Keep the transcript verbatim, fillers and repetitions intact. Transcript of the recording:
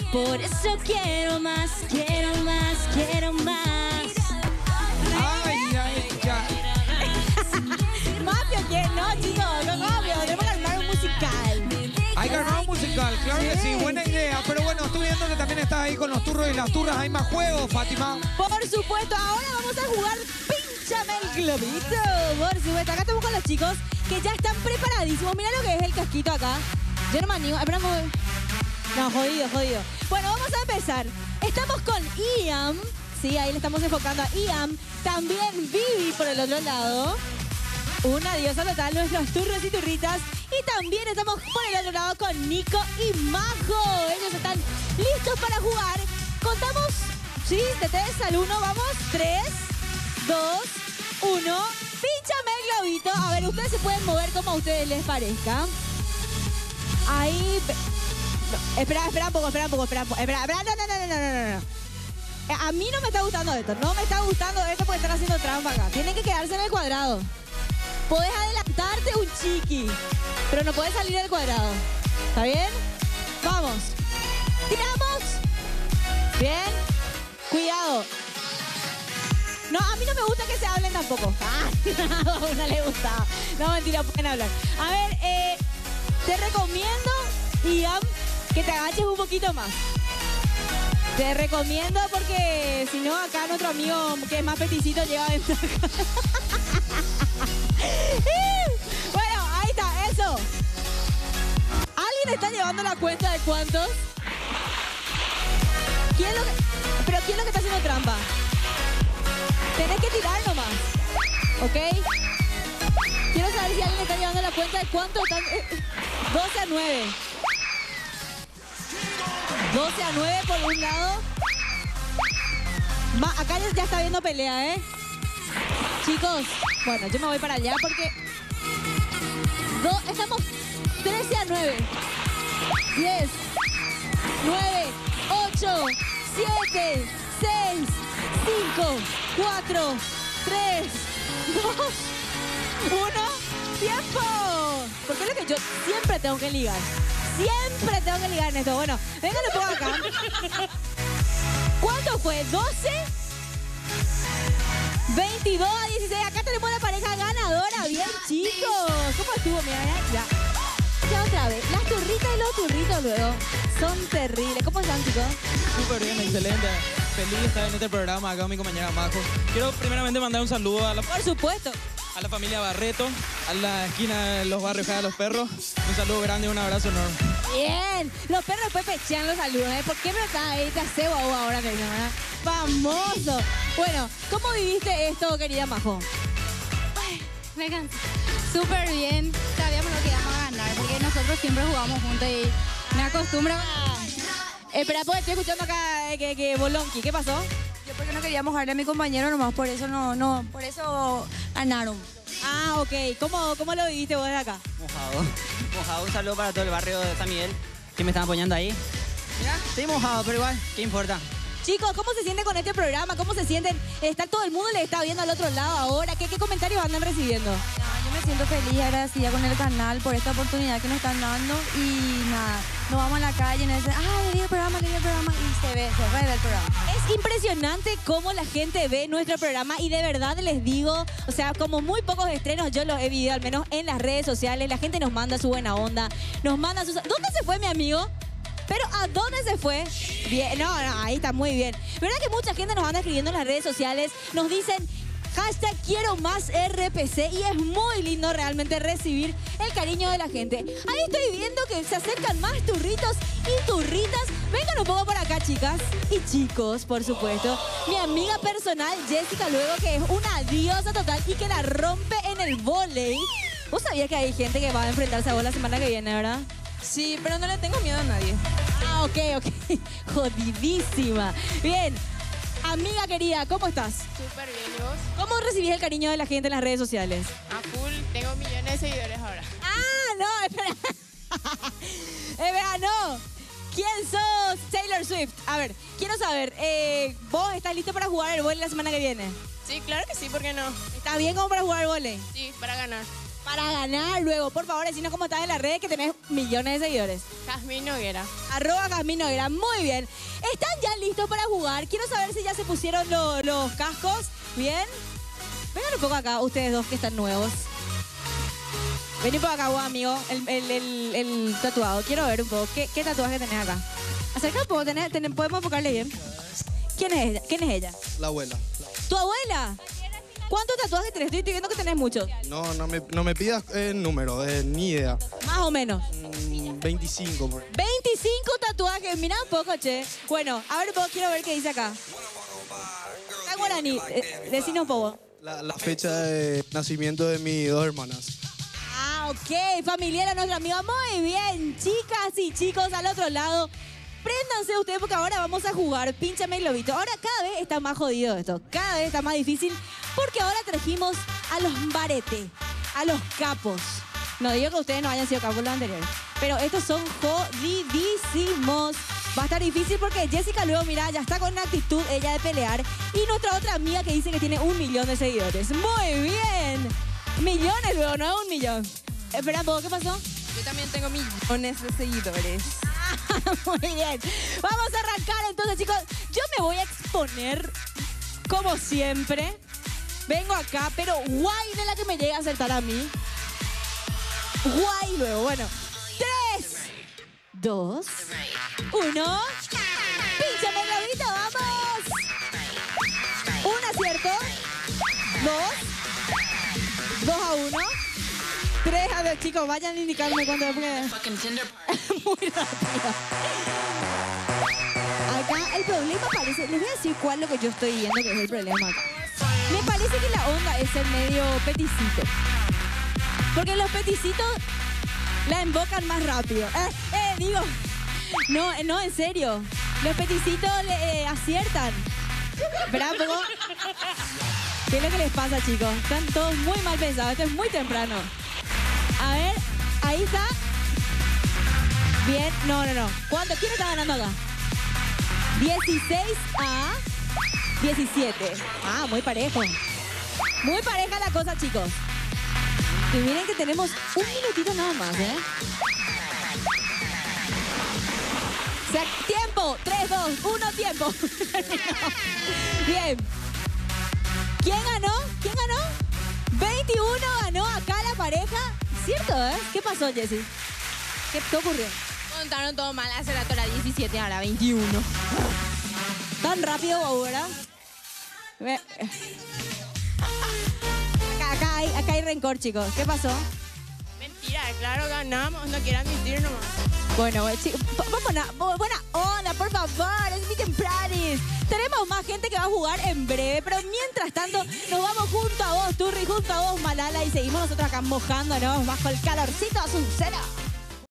Por eso quiero más, quiero más, quiero más. Ay, ay, ya. Mafio, ¿quién? No, chicos, no, Mafio, tenemos que armar un musical. Hay que armar un musical, claro que sí, buena idea. Pero bueno, estoy viendo que también estás ahí con los turros y las turras. Hay más juegos, Fátima. Por supuesto, ahora vamos a jugar Pínchame el globito. Por supuesto, acá estamos con los chicos que ya están preparadísimos. Mira lo que es el casquito acá. Yo no me animo. Espera, no, jodido, jodido. Bueno, vamos a empezar. Estamos con Ian. Sí, ahí le estamos enfocando a Ian. También Vivi por el otro lado. Una diosa total, nuestros turros y turritas. Y también estamos por el otro lado con Nico y Majo. Ellos están listos para jugar. Contamos, sí, de tres al uno. Vamos, tres, dos, uno. Pínchame el globito. A ver, ustedes se pueden mover como a ustedes les parezca. Ahí... No, espera, espera un poco, espera un poco, espera un poco. Espera, espera, no, no, no, no, no, no. A mí no me está gustando esto. No me está gustando esto porque están haciendo trampa acá. Tienen que quedarse en el cuadrado. Podés adelantarte un chiqui, pero no podés salir del cuadrado. ¿Está bien? Vamos. ¡Tiramos! Bien. Cuidado. No, a mí no me gusta que se hablen tampoco. Ah, a una le gusta. No, mentira, pueden hablar. A ver, eh, te recomiendo, Ian, que te agaches un poquito más. Te recomiendo porque si no, acá nuestro amigo que es más peticito lleva ventaja. Bueno, ahí está, eso. ¿Alguien está llevando la cuenta de cuántos? ¿Quién es lo que... Pero ¿quién es lo que está haciendo trampa? Tenés que tirar nomás, ¿ok? Quiero saber si alguien está llevando la cuenta de cuántos están... doce a nueve. doce a nueve por un lado. Ma, acá ya, ya está viendo pelea, ¿eh? Chicos, bueno, yo me voy para allá porque... Do, estamos trece a nueve. diez, nueve, ocho, siete, seis, cinco, cuatro, tres, dos, uno. ¡Tiempo! Porque es lo que yo siempre tengo que ligar. Siempre tengo que ligar en esto. Bueno, venga, lo pongo acá. ¿Cuánto fue? ¿doce? veintidós a dieciséis. Acá tenemos la pareja ganadora. Bien, chicos. ¿Cómo estuvo? Mira, ya. Ya otra vez. Las turritas y los turritos luego son terribles. ¿Cómo están, chicos? Súper bien, excelente. Feliz de estar en este programa acá con mi compañera Majo. Quiero primeramente mandar un saludo a la, Por supuesto. a la familia Barreto, a la esquina de los barrios de los Perros. Un saludo grande y un abrazo enorme. Bien. Los perros después pechean los saludos, ¿eh? ¿Por qué me estás ahí? Te hace guau ahora, querida, ¿verdad? ¡Famoso! Bueno, ¿cómo viviste esto, querida Majo? Ay, me cansé. Súper bien. Sabíamos lo que íbamos a ganar, porque nosotros siempre jugamos juntos y me acostumbro. Espera, pues estoy escuchando acá eh, que, que Bolonqui. ¿Qué pasó? Yo porque no queríamos darle a mi compañero nomás, por eso no, no, por eso ganaron. Ah, ok. ¿Cómo, cómo lo viviste vos de acá? Mojado. Mojado, un saludo para todo el barrio de San Miguel, que me están apoyando ahí. Mira, estoy mojado, pero igual, ¿qué importa? Chicos, ¿cómo se sienten con este programa? ¿Cómo se sienten? Está todo el mundo les está viendo al otro lado ahora. ¿Qué, qué comentarios andan recibiendo? No, yo me siento feliz y agradecida con el canal por esta oportunidad que nos están dando y nada, nos vamos a la calle y nos dicen, ah, quería el programa, quería el programa y se ve, se ve el programa. Es impresionante cómo la gente ve nuestro programa y de verdad les digo, o sea, como muy pocos estrenos yo los he vivido, al menos en las redes sociales, la gente nos manda su buena onda, nos manda sus... ¿Dónde se fue mi amigo? ¿Pero a dónde se fue? Bien, no, no, ahí está muy bien. ¿Verdad que mucha gente nos anda escribiendo en las redes sociales? Nos dicen, hashtag quiero más R P C y es muy lindo realmente recibir el cariño de la gente. Ahí estoy viendo que se acercan más turritos y turritas. Vengan un poco por acá, chicas y chicos, por supuesto. Mi amiga personal, Jessica, luego que es una diosa total y que la rompe en el vóley. ¿Vos sabías que hay gente que va a enfrentarse a vos la semana que viene, verdad? Sí, pero no le tengo miedo a nadie. Ah, ok, ok. Jodidísima. Bien. Amiga querida, ¿cómo estás? Súper bien, ¿y vos? ¿Cómo recibís el cariño de la gente en las redes sociales? A full, tengo millones de seguidores ahora. Ah, no, espera. Espera, no. ¿Quién sos? Taylor Swift. A ver, quiero saber, eh, ¿vos estás listo para jugar el vóley la semana que viene? Sí, claro que sí, ¿por qué no? ¿Estás bien como para jugar el vóley? Sí, para ganar. Para ganar luego, por favor, decinos cómo estás en las redes que tenés millones de seguidores. Jazmín Noguera. Arroba Jazmín Noguera, muy bien. ¿Están ya listos para jugar? Quiero saber si ya se pusieron lo- los cascos. ¿Bien? Vengan un poco acá, ustedes dos que están nuevos. Vení por acá, vos, amigo, el, el- el- el tatuado. Quiero ver un poco. ¿Qué, qué tatuaje tenés acá? Acerca un poco, tenés- tenés- ¿podemos enfocarle bien? ¿Quién es ella? ¿Quién es ella? La abuela. ¿Tu abuela? ¿Cuántos tatuajes tenés? Estoy viendo que tenés muchos. No, no me, no me pidas el número, eh, ni idea. Más o menos. Mm, veinticinco. por ahí. veinticinco tatuajes, mira un poco, che. Bueno, a ver un poco, quiero ver qué dice acá. Está en guaraní, eh, decinos un poco. La, la fecha de nacimiento de mis dos hermanas. Ah, ok, familiar a nuestra amiga. Muy bien, chicas y chicos al otro lado. Préndanse ustedes porque ahora vamos a jugar Pínchame el globito. Ahora cada vez está más jodido esto, cada vez está más difícil porque ahora trajimos a los baretes, a los capos. No digo que ustedes no hayan sido capos los anteriores, pero estos son jodidísimos. Va a estar difícil porque Jessica luego, mira, ya está con una actitud ella de pelear. Y nuestra otra amiga que dice que tiene un millón de seguidores. Muy bien. Millones luego, no un millón. Espera un poco, ¿qué pasó? Yo también tengo millones de seguidores. Muy bien. Vamos a arrancar entonces, chicos. Yo me voy a exponer, como siempre. Vengo acá, pero guay de la que me llegue a acertar a mí. Guay luego. Bueno, tres, dos, uno. ¡Pínchame el globito! ¡Vamos! Un acierto. Dos. Dos a uno. Tres a dos, chicos. Vayan indicándome cuándo es porque... Muy rápido. Acá el problema parece... Les voy a decir cuál es lo que yo estoy viendo que es el problema acá. Me parece que la onda es el medio peticito. Porque los peticitos la embocan más rápido. Eh, eh, digo... No, eh, no, en serio. Los peticitos le, eh, aciertan. Bravo. ¿Qué es lo que les pasa, chicos? Están todos muy mal pensados. Esto es muy temprano. A ver, ahí está. Bien, no, no, no. ¿Cuánto? ¿Quién está ganando acá? dieciséis a diecisiete. Ah, muy parejo. Muy pareja la cosa, chicos. Y miren que tenemos un minutito nada más, ¿eh? O sea, tiempo. tres, dos, uno, tiempo. Bien. ¿Quién ganó? ¿Quién ganó? veintiuno ganó acá la pareja. ¿Cierto, eh? ¿Qué pasó, Jessy? ¿Qué, ¿Qué ocurrió? Contaron todo mal. Hace rato era diecisiete, ahora veintiuno. ¿Tan rápido ahora? Ve- Acá, acá, hay, acá hay rencor, chicos. ¿Qué pasó? Mentira, claro, ganamos. No quieran mentir nomás. Bueno, chicos, vamos a... Buena onda, por favor. Es mi tempranis. Tenemos más gente que va a jugar en breve, pero mientras tanto nos vamos junto a vos, Turri, junto a vos, Malala, y seguimos nosotros acá mojándonos bajo el calorcito azucena.